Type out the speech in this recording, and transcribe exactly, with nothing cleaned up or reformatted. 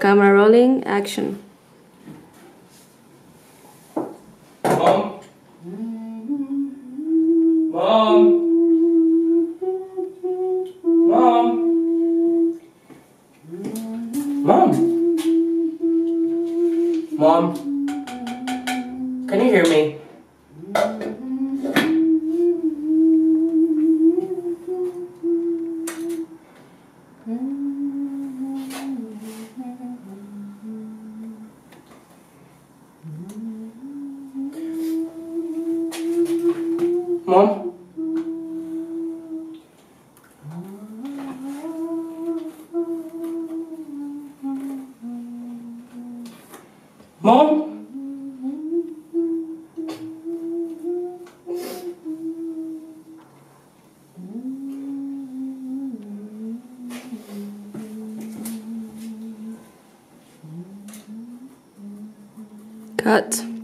Camera rolling, action. Mom? Mom? Mom? Mom? Mom? Can you hear me? Mom? Mom? Cut.